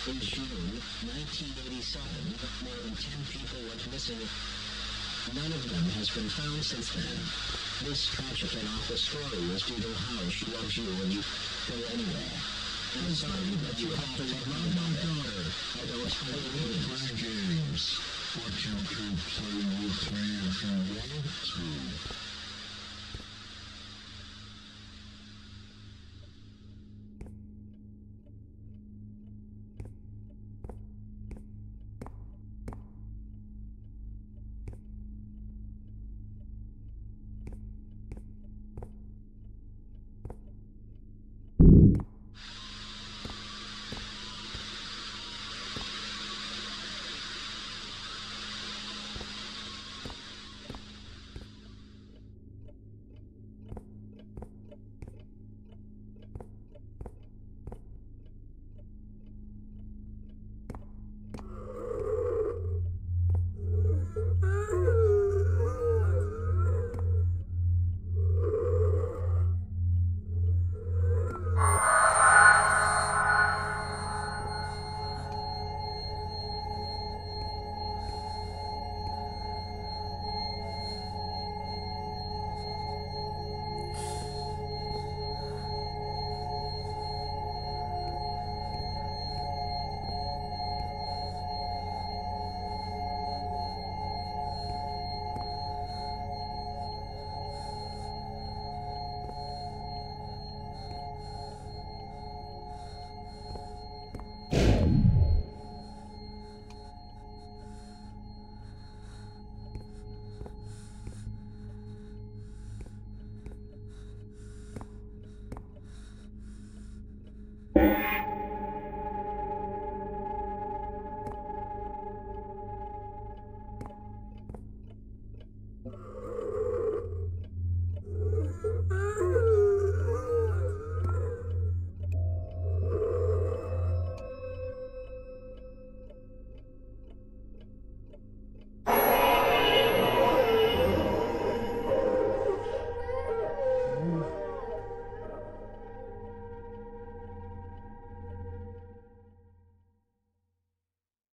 In June 1987, more than 10 people went missing. None of them has been found since then. This tragic and awful story is due to how she loves you when you go anywhere. I'm sorry that you have to love my daughter, although it's really play games. But you could play with me if you wanted to.